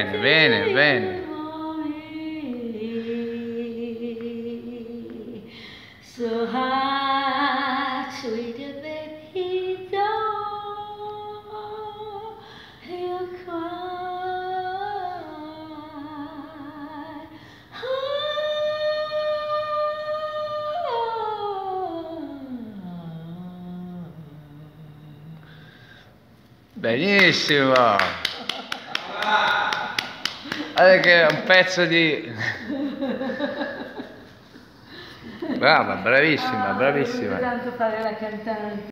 bene, bene, bene. So hard, sweet baby, don't you cry. Benissimo. Guarda che è un pezzo di... Brava, bravissima, bravissima. Tanto fare la cantante.